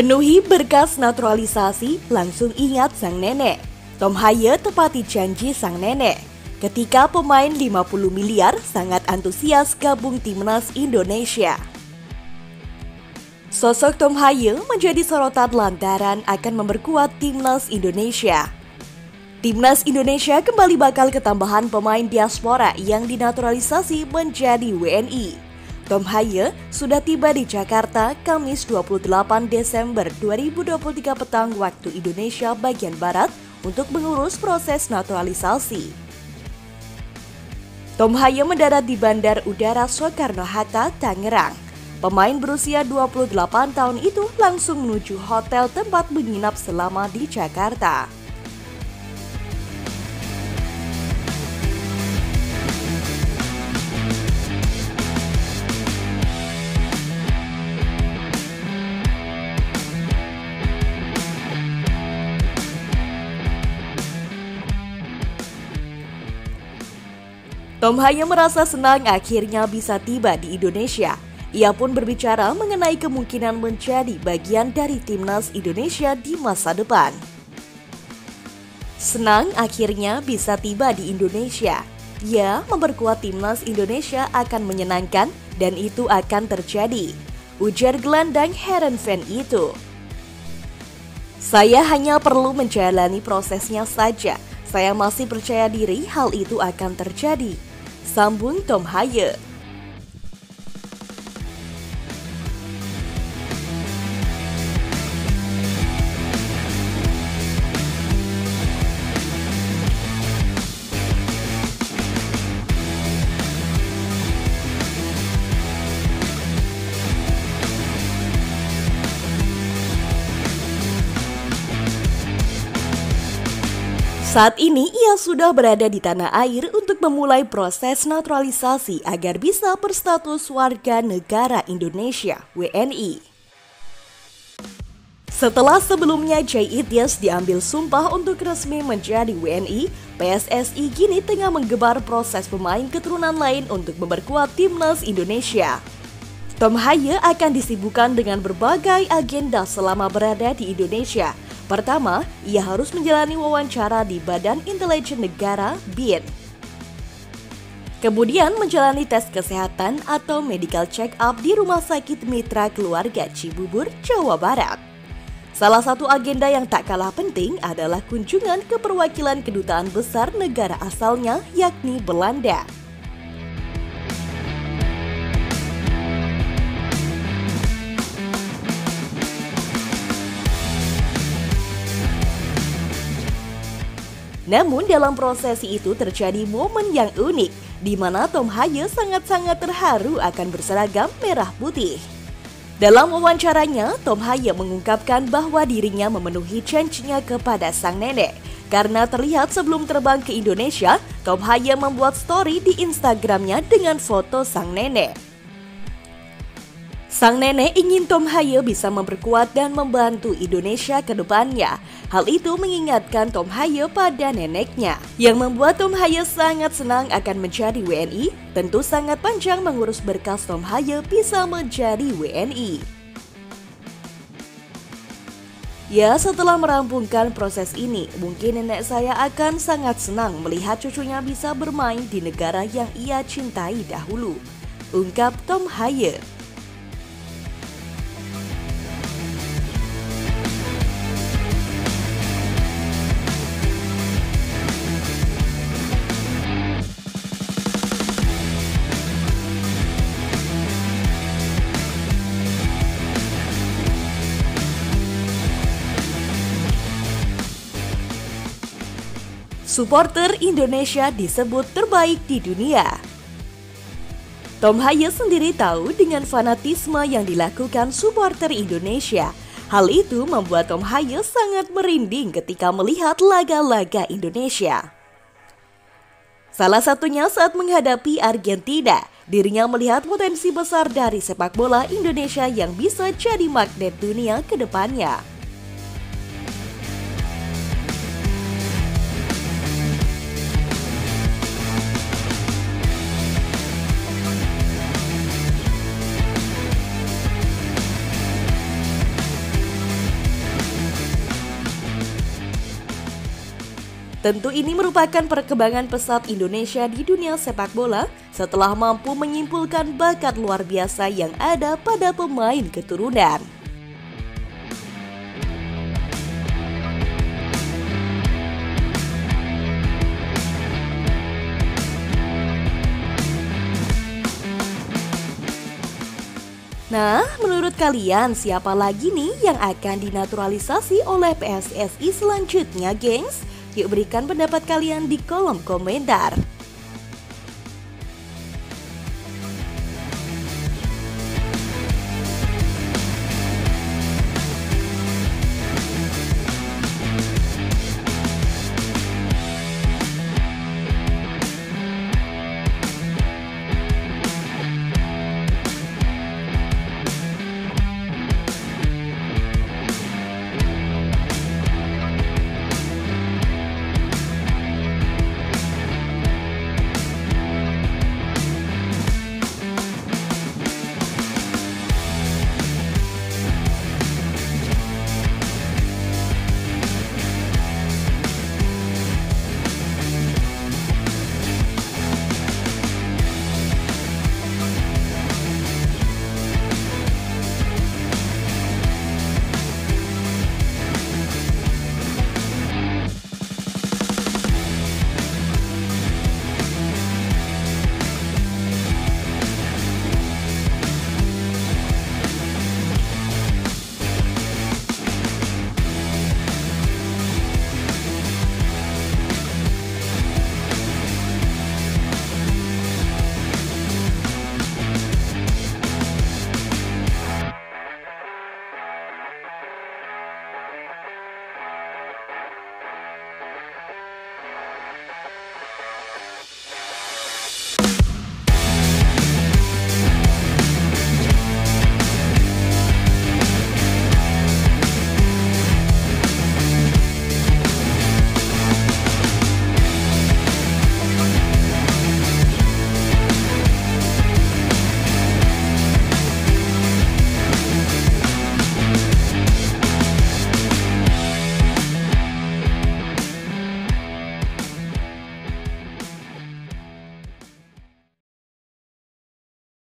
Penuhi berkas naturalisasi, langsung ingat sang nenek. Tom Haye tepati janji sang nenek. Ketika pemain 50 miliar sangat antusias gabung timnas Indonesia. Sosok Tom Haye menjadi sorotan lantaran akan memperkuat timnas Indonesia. Timnas Indonesia kembali bakal ketambahan pemain diaspora yang dinaturalisasi menjadi WNI. Tom Haye sudah tiba di Jakarta Kamis 28 Desember 2023 petang waktu Indonesia bagian Barat untuk mengurus proses naturalisasi. Tom Haye mendarat di Bandar Udara Soekarno-Hatta, Tangerang. Pemain berusia 28 tahun itu langsung menuju hotel tempat menginap selama di Jakarta. Tom Haye merasa senang akhirnya bisa tiba di Indonesia. Ia pun berbicara mengenai kemungkinan menjadi bagian dari timnas Indonesia di masa depan. Senang akhirnya bisa tiba di Indonesia. Ya, memperkuat timnas Indonesia akan menyenangkan dan itu akan terjadi, ujar gelandang Heerenveen itu. Saya hanya perlu menjalani prosesnya saja. Saya masih percaya diri hal itu akan terjadi, sambung Tom Haye. Saat ini ia sudah berada di tanah air untuk memulai proses naturalisasi agar bisa berstatus warga negara Indonesia (WNI). Setelah sebelumnya Jay Ityas diambil sumpah untuk resmi menjadi WNI, PSSI kini tengah menggebar proses pemain keturunan lain untuk memperkuat timnas Indonesia. Tom Haye akan disibukkan dengan berbagai agenda selama berada di Indonesia. Pertama, ia harus menjalani wawancara di Badan Intelijen Negara (BIN). Kemudian menjalani tes kesehatan atau medical check-up di Rumah Sakit Mitra Keluarga Cibubur, Jawa Barat. Salah satu agenda yang tak kalah penting adalah kunjungan ke perwakilan kedutaan besar negara asalnya, yakni Belanda. Namun dalam prosesi itu terjadi momen yang unik, di mana Tom Haye sangat-sangat terharu akan berseragam merah putih. Dalam wawancaranya, Tom Haye mengungkapkan bahwa dirinya memenuhi janjinya kepada sang nenek. Karena terlihat sebelum terbang ke Indonesia, Tom Haye membuat story di Instagramnya dengan foto sang nenek. Sang nenek ingin Tom Haye bisa memperkuat dan membantu Indonesia ke depannya. Hal itu mengingatkan Tom Haye pada neneknya. Yang membuat Tom Haye sangat senang akan menjadi WNI, tentu sangat panjang mengurus berkas Tom Haye bisa menjadi WNI. Ya, setelah merampungkan proses ini, mungkin nenek saya akan sangat senang melihat cucunya bisa bermain di negara yang ia cintai dahulu, ungkap Tom Haye. Supporter Indonesia disebut terbaik di dunia. Tom Haye sendiri tahu dengan fanatisme yang dilakukan supporter Indonesia. Hal itu membuat Tom Haye sangat merinding ketika melihat laga-laga Indonesia. Salah satunya saat menghadapi Argentina, dirinya melihat potensi besar dari sepak bola Indonesia yang bisa jadi magnet dunia ke depannya. Tentu ini merupakan perkembangan pesat Indonesia di dunia sepak bola setelah mampu menyimpulkan bakat luar biasa yang ada pada pemain keturunan. Nah, menurut kalian siapa lagi nih yang akan dinaturalisasi oleh PSSI selanjutnya, gengs? Yuk berikan pendapat kalian di kolom komentar.